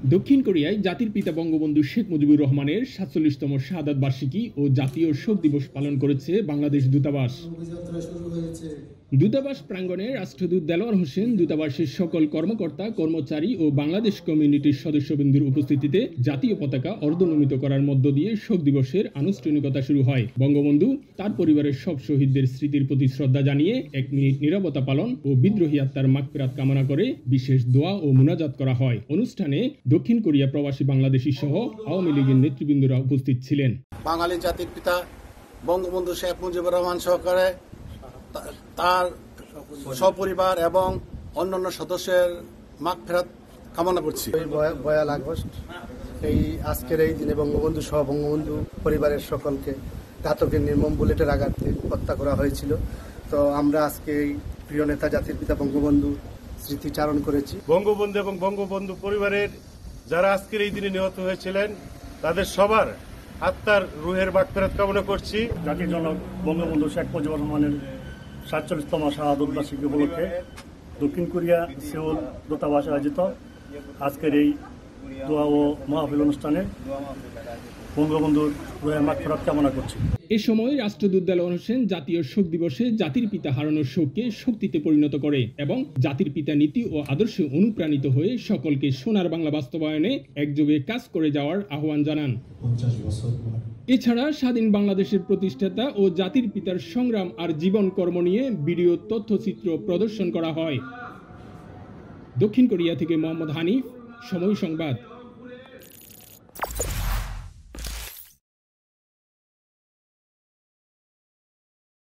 দক্ষিণ কোরিয়ায় জাতির পিতা বঙ্গবন্ধু শেখ মুজিবুর রহমানের ৪৭তম শাহাদাত বার্ষিকী ও জাতীয় শোক দিবস পালন করেছে বাংলাদেশ দূতাবাস। দূতাবাস প্রাঙ্গণে রাষ্ট্রদূত দেলোয়ার হোসেন, দূতাবাসের সকল কর্মকর্তা কর্মচারী ও বাংলাদেশ কমিউনিটির সদস্যবৃন্দের উপস্থিতিতে জাতীয় পতাকা অর্ধনমিত করার মধ্য দিয়ে শোক দিবসের আনুষ্ঠানিকতা শুরু হয়। বঙ্গবন্ধু তার পরিবারের সব শহীদদের স্মৃতির প্রতি শ্রদ্ধা জানিয়ে ১ মিনিট নীরবতা পালন ও বিদ্রোহী আত্মার মাগফিরাত কামনা করে বিশেষ দোয়া ও মুনাজাত করা হয়। অনুষ্ঠানে দক্ষিণ কোরিয়া প্রবাসী বাংলাদেশী সহ আওয়ামী লীগের নেতৃবৃন্দরা উপস্থিত ছিলেন। বাঙালি জাতির পিতা বঙ্গবন্ধু শেখ মুজিবুর রহমান সহকারে তার সপরিবার এবং অন্যান্য সদস্যের মাগফিরাত কামনা করছি। ১ আগস্ট এই আজকের এই দিনে বঙ্গবন্ধু সহ বঙ্গবন্ধু পরিবারের সকলকে ঘাতকের নির্মম বুলেটের আঘাতে হত্যা করা হয়েছিল। তো আমরা আজকে এই প্রিয় নেতা জাতির পিতা বঙ্গবন্ধু স্মৃতিচারণ করেছি। বঙ্গবন্ধু এবং বঙ্গবন্ধু পরিবারের যারা আজকের এই দিনে নিহত হয়েছিলেন তাদের সবার আত্মার রুহের মাগফিরাত কামনা করছি। জাতির জনক বঙ্গবন্ধু শেখ মুজিবুর রহমানের ৪৭তম শাহাদাত বার্ষিকী উপলক্ষে দক্ষিণ কোরিয়া সেউল দূতাবাসে আয়োজিত আজকের এই দোয়া ও মাহফিল অনুষ্ঠানে বঙ্গবন্ধুর রুহের মাগফিরাত কামনা করছি। এ সময় রাষ্ট্রদূত দেলোয়ার হোসেন জাতীয় শোক দিবসে জাতির পিতা হারানোর শোককে শক্তিতে পরিণত করে এবং জাতির পিতা নীতি ও আদর্শে অনুপ্রাণিত হয়ে সকলকে সোনার বাংলা বাস্তবায়নে একযোগে কাজ করে যাওয়ার আহ্বান জানান। এছাড়া স্বাধীন বাংলাদেশের প্রতিষ্ঠাতা ও জাতির পিতার সংগ্রাম আর জীবন কর্ম নিয়ে ভিডিও তথ্যচিত্র প্রদর্শন করা হয়। দক্ষিণ কোরিয়া থেকে মোহাম্মদ হানিফ, সময় সংবাদ।